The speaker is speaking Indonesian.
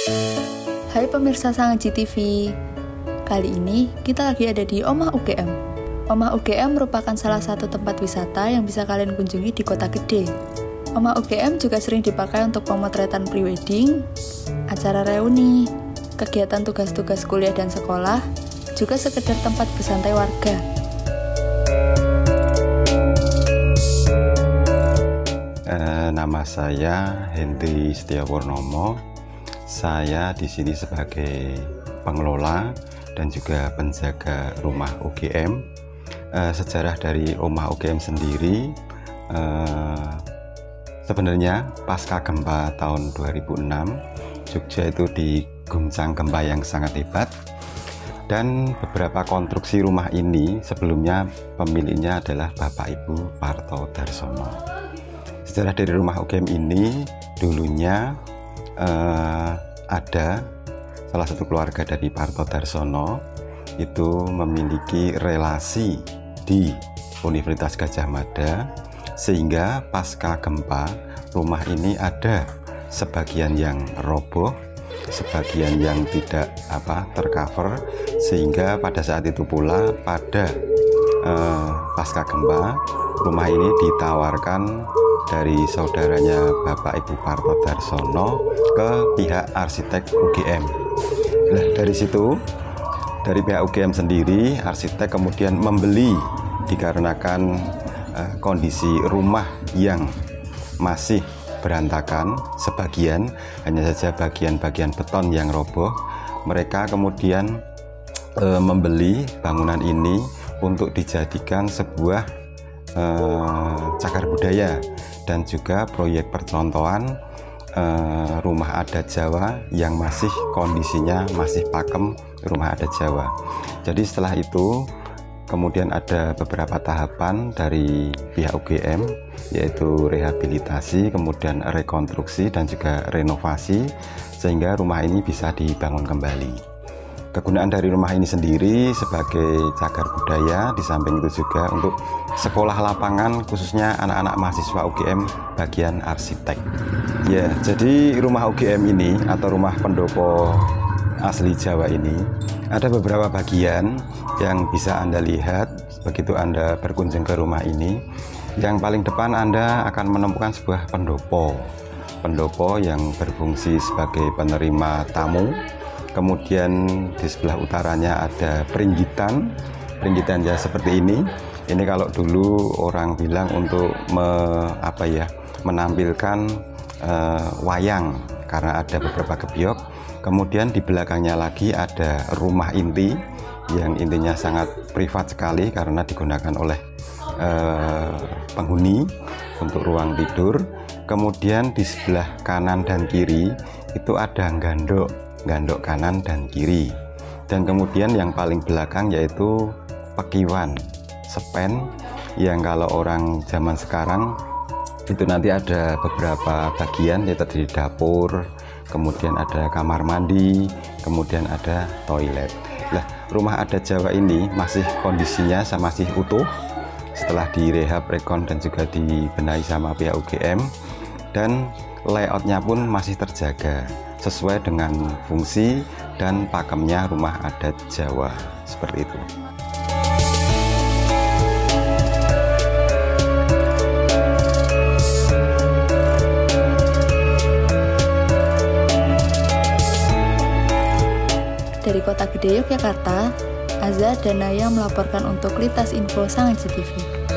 Hai pemirsa Sangaji TV, kali ini kita lagi ada di Omah UGM. Omah UGM merupakan salah satu tempat wisata yang bisa kalian kunjungi di kota gede. Omah UGM juga sering dipakai untuk pemotretan prewedding, acara reuni, kegiatan tugas-tugas kuliah dan sekolah, juga sekedar tempat bersantai warga. Nama saya Hendri Setiawurnomo. Saya di sini sebagai pengelola dan juga penjaga rumah UGM. Sejarah dari rumah UGM sendiri, sebenarnya pasca gempa tahun 2006, Jogja itu diguncang gempa yang sangat hebat. Dan beberapa konstruksi rumah ini sebelumnya pemiliknya adalah Bapak Ibu Parto Darsono. Sejarah dari rumah UGM ini dulunya ada salah satu keluarga dari Parto Darsono itu memiliki relasi di Universitas Gadjah Mada, sehingga pasca gempa rumah ini ada sebagian yang roboh, sebagian yang tidak tercover, sehingga pada saat itu pula pada pasca gempa rumah ini ditawarkan dari saudaranya Bapak Ibu Parto Darsono ke pihak arsitek UGM. Nah, dari situ, dari pihak UGM sendiri, arsitek kemudian membeli dikarenakan kondisi rumah yang masih berantakan sebagian, hanya saja bagian-bagian beton yang roboh. Mereka kemudian membeli bangunan ini untuk dijadikan sebuah cagar budaya dan juga proyek percontohan rumah adat Jawa yang masih kondisinya masih pakem rumah adat Jawa. Jadi setelah itu kemudian ada beberapa tahapan dari pihak UGM, yaitu rehabilitasi, kemudian rekonstruksi dan juga renovasi, sehingga rumah ini bisa dibangun kembali. Kegunaan dari rumah ini sendiri sebagai cagar budaya, di samping itu juga untuk sekolah lapangan khususnya anak-anak mahasiswa UGM bagian arsitek. Ya, jadi rumah UGM ini atau rumah pendopo asli Jawa ini ada beberapa bagian yang bisa Anda lihat begitu Anda berkunjung ke rumah ini. Yang paling depan Anda akan menemukan sebuah pendopo yang berfungsi sebagai penerima tamu. Kemudian di sebelah utaranya ada peringgitan ya seperti ini. Ini kalau dulu orang bilang untuk menampilkan wayang karena ada beberapa gebyok. Kemudian di belakangnya lagi ada rumah inti yang intinya sangat privat sekali karena digunakan oleh penghuni untuk ruang tidur. Kemudian di sebelah kanan dan kiri itu ada gandok kanan dan kiri, dan kemudian yang paling belakang yaitu pekiwan sepen yang kalau orang zaman sekarang itu nanti ada beberapa bagian, yaitu di dapur, kemudian ada kamar mandi, kemudian ada toilet. Nah, rumah adat Jawa ini masih kondisinya masih utuh setelah direhab, rekon dan juga dibenahi sama pihak UGM, dan layoutnya pun masih terjaga sesuai dengan fungsi dan pakemnya rumah adat Jawa seperti itu. Dari Kota Gede Yogyakarta, Azza dan Naya melaporkan untuk Lintas Info Sangaji TV.